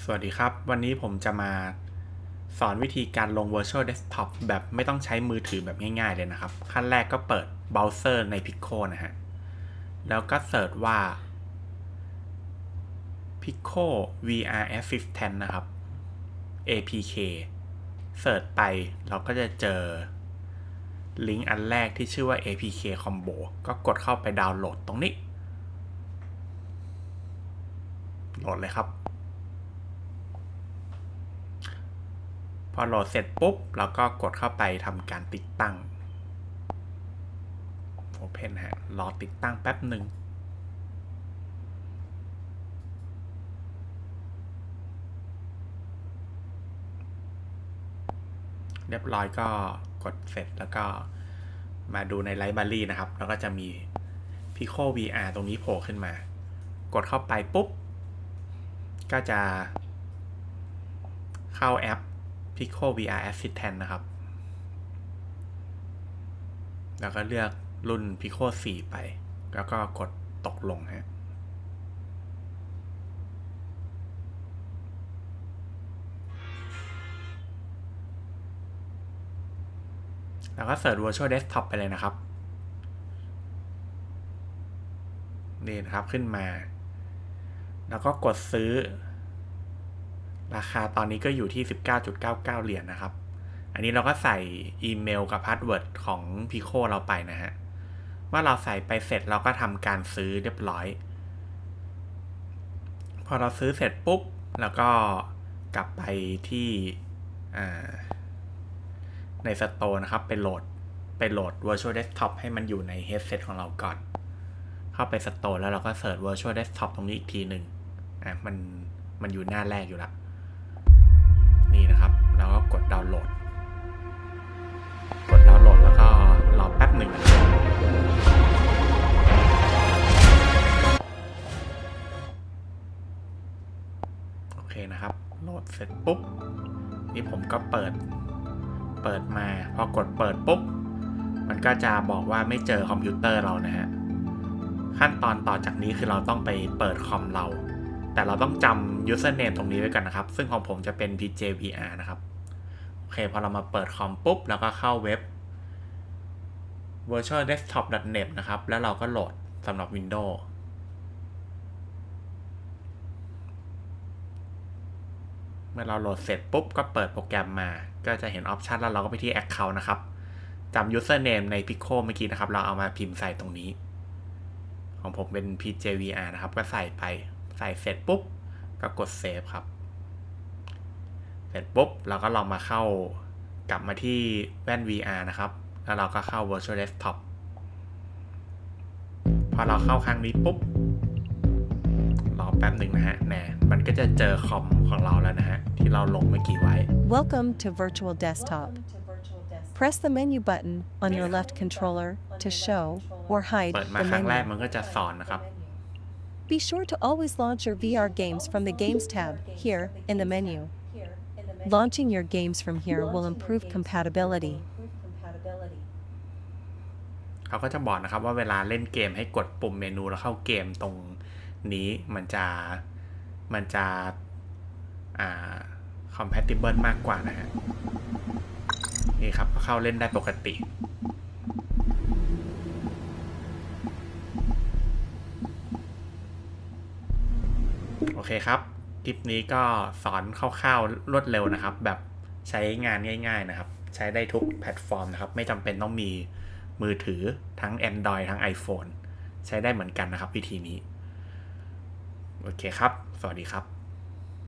สวัสดีครับวันนี้ผมจะมาสอนวิธีการลง Virtual Desktop แบบไม่ต้องใช้มือถือแบบง่ายๆเลยนะครับขั้นแรกก็เปิดเบราว์เซอร์ใน Pico นะฮะแล้วก็เสิร์ชว่า Pico VR Assistant นะครับ APK เสิร์ชไปเราก็จะเจอลิงก์อันแรกที่ชื่อว่า APK Combo ก็กดเข้าไปดาวน์โหลดตรงนี้โหลดเลยครับพอโหลดเสร็จปุ๊บเราก็กดเข้าไปทำการติดตั้ง Open ฮะรอติดตั้งแป๊บหนึ่งเรียบร้อยก็กดเสร็จแล้วก็มาดูในไลบรารีนะครับแล้วก็จะมี Pico VR ตรงนี้โผล่ขึ้นมากดเข้าไปปุ๊บก็จะเข้าแอป Pico VR Assistant นะครับแล้วก็เลือกรุ่น Pico 4 ไปแล้วก็กดตกลงฮะแล้วก็เสิร์ช Virtual Desktop ไปเลยนะครับนี่นะครับขึ้นมาแล้วก็กดซื้อราคาตอนนี้ก็อยู่ที่ 19.99 เหรียญนะครับอันนี้เราก็ใส่อีเมลกับพาสเวิร์ดของ Pico เราไปนะฮะเมื่อเราใส่ไปเสร็จเราก็ทำการซื้อเรียบร้อยพอเราซื้อเสร็จปุ๊บแล้วก็กลับไปที่ใน Store นะครับไปโหลด Virtual Desktop ให้มันอยู่ใน Headset ของเราก่อนเข้าไป Store แล้วเราก็เสิร์ช Virtual Desktop ตรงนี้อีกทีหนึ่งมันอยู่หน้าแรกอยู่แล้วนี่นะครับแล้วก็กดดาวน์โหลดแล้วก็รอแป๊บหนึ่งโอเคนะครับโหลดเสร็จปุ๊บนี่ผมก็เปิดมาพอกดเปิดปุ๊บมันก็จะบอกว่าไม่เจอคอมพิวเตอร์เรานะฮะขั้นตอนต่อจากนี้คือเราต้องไปเปิดคอมเราแต่เราต้องจำ username ตรงนี้ไว้กันนะครับซึ่งของผมจะเป็น PJVR นะครับโอเคพอเรามาเปิดคอมปุ๊บแล้วก็เข้าเว็บ virtualdesktop.net นะครับแล้วเราก็โหลดสำหรับ Windows เมื่อเราโหลดเสร็จปุ๊บก็เปิดโปรแกรมมาก็จะเห็นออปชันแล้วเราก็ไปที่ Account นะครับจำ username ใน Pico เมื่อกี้นะครับเราเอามาพิมพ์ใส่ตรงนี้ของผมเป็น PJVR นะครับก็ใส่เสร็จปุ๊บก็กด Save ครับเสร็จปุ๊บเราก็ลองมากลับมาที่แว่น VR นะครับแล้วเราก็เข้า Virtual Desktop พอเราเข้าครั้งนี้ปุ๊บรอแป๊บหนึ่งนะฮะมันก็จะเจอคอมของเราแล้วนะฮะที่เราลงเมื่อกี้ไว้ Welcome to Virtual Desktop. Press the menu button on your left controller to show or hide เปิดมา the ครั้งแรก menu. มันก็จะสอนนะครับ Be sure to always launch your VR games from the Games tab here in the menu. Launching your games from here will improve compatibility. เขาก็จะบอกนะครับว่าเวลาเล่นเกมให้กดปุ่มเมนูแล้วเข้าเกมตรงนี้มันจะcompatible มากกว่านะฮะนี่ครับก็เข้าเล่นได้ปกติโอเคครับคลิปนี้ก็สอนคร่าวๆรวดเร็วนะครับแบบใช้งานง่ายๆนะครับใช้ได้ทุกแพลตฟอร์มนะครับไม่จำเป็นต้องมีมือถือทั้ง Android ทั้ง iPhone ใช้ได้เหมือนกันนะครับวิธีนี้โอเคครับสวัสดีครับ